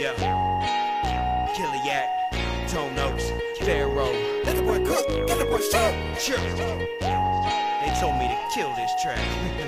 Yeah. Killiak, Tone Oaks, Pharaoh. Let the boy cook, let the boy shoot. Sure. They told me to kill this track.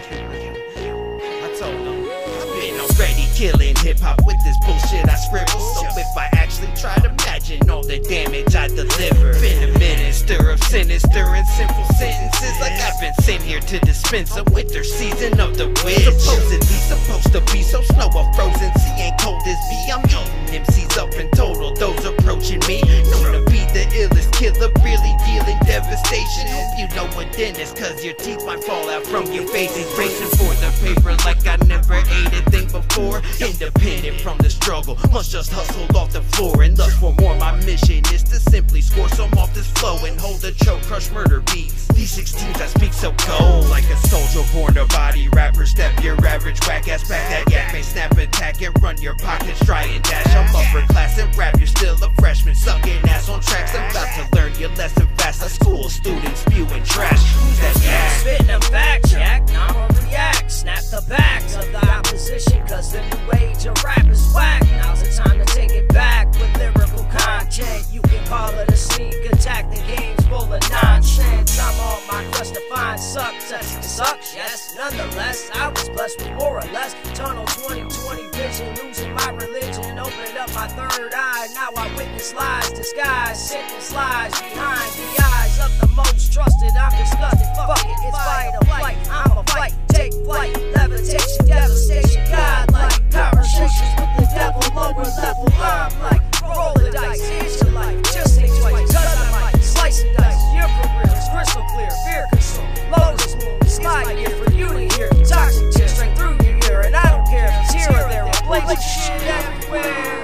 I told them I've been already killing hip-hop with this bullshit I scribble. So if I actually try to imagine all the damage I deliver, been a minister of sinister and simple sentences, like I've been sent here to dispense a winter season of the witch. Supposedly supposed to be so snow or frozen, sea ain't cold as me. I'm eating MCs up in total, those approaching me known to be the illest killer, really dealing devastation. Hope you know what then is, cause your teeth might fall out from your face. Racing for the paper like I never ate a thing before. Independent from the struggle, must just hustle off the floor and lust for more. My mission is to simply score some off this flow and hold the choke, crush murder beats. These 16s I speak so cold, like a soldier born to body rapper. Step your average whack ass back, that yak may snap attack and run your pockets dry and dash. I'm upper class and rap, you're still a freshman sucking ass on tracks. I'm about to learn your lesson fast, a school student spewing trash. Who's that yak? Spitting them back, Jack, now I'ma react. Snap the backs of the opposition, cause the new age of rap is whack. Now's the time to take it back with lyrical content. You can call it a sneak attack, the game's full of nonsense. I'm on my quest to find success. It sucks, yes, nonetheless, I was blessed with more or less tunnel 20/20 vision, losing my religion, opened up my third eye. Now I witness lies disguised, sentence lies behind the eyes of the most trusted. I'm disgusted, fuck it, it's fight or flight. I'ma fight, take flight, levitation, devastation, godlike conversations with the devil, lower level. I'm like, roll the dice, here's your life, just think twice, cause I might slice and dice. Your career is crystal clear, fear consumed, lotus moon, sky gear for you to hear. Toxic tears straight through your ear, and I don't care if it's here or there. I'm blazing shit everywhere.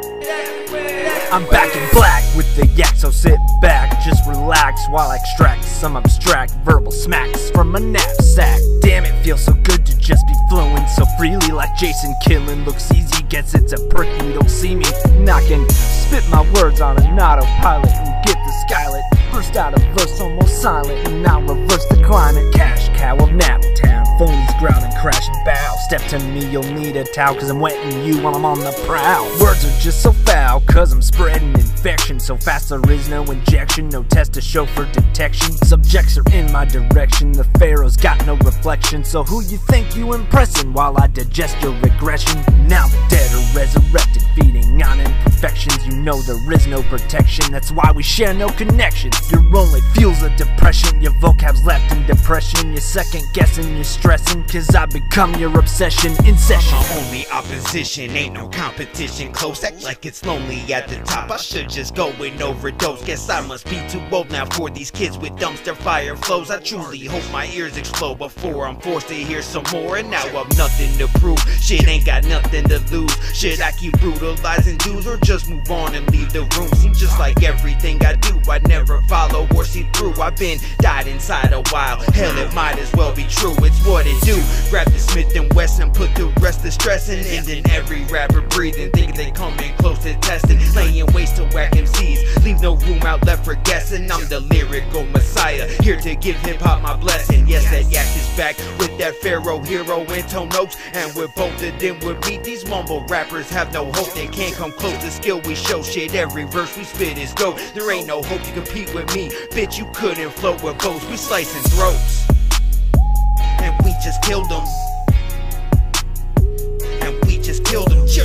I'm back in black with the yak, so sit back, just relax while I extract some abstract verbal smacks from a knapsack. Damn, it feels so good to just be flowing so freely, like Jason killing looks easy, gets it's a perk you don't see me knocking. Spit my words on an autopilot and get the skylit. Burst out of verse almost silent, and now reverse the climate. Cash cow of Naptown, phonies growl and crash and bow. Step to me, you'll need a towel, cause I'm wetting you while I'm on the prowl. Words are just so foul, cause I'm spreading infection so fast there is no injection, no test to show for detection. Subjects are in my direction, the pharaoh's got no reflection. So who you think you impressing while I digest your regression? Now the dead are resurrected, feeding on imperfections. You know there is no protection, that's why we share no connections. Your only fuels a depression, your vocab's left in depression. You're second guessing, you're stressing, cause I become your obsession in session. My only opposition, ain't no competition close. Act like it's lonely at the top, I should just go and overdose. Guess I must be too old now for these kids with dumpster fire flows. I truly hope my ears explode before I'm forced to hear some more. And now I've nothing to prove, shit ain't got nothing to lose. Should I keep brutalizing dudes or just move on and leave the room? Seems just like everything I do I never follow or see through. I've been died inside a while, hell it might as well be true. It's what it do, grab the Smith & Wesson, put the rest of stressing. And then every rapper breathing, thinking they coming close to testing. Laying waste to whack MCs, leave no room out left for guessing. I'm the lyrical messiah, here to give hip-hop my blessing. Yes, that yak is back with that Pharaoh hero and Tone Oaks. And with both of them with me, these mumble rappers have no hope. They can't come close to skill we show. Shit, every verse we spit is gold. There ain't no hope you compete with me, bitch, you couldn't float with bows. We slicing throats, and we just killed them. And we just killed them.